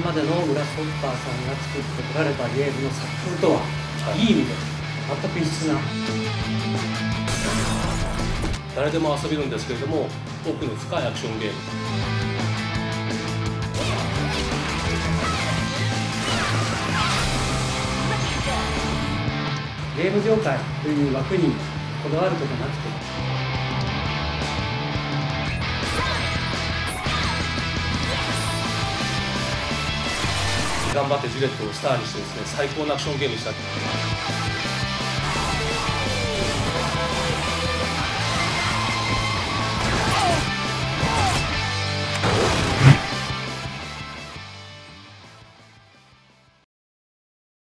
までのグラスホッパーさんが作ってこられたゲームの作風とは、いい意味で全く異質な。 誰でも遊べるんですけれども、奥の深いアクションゲーム。 ゲーム業界という枠にこだわることなくて、 頑張ってジレットをスターにしてですね、最高のアクションゲームにした。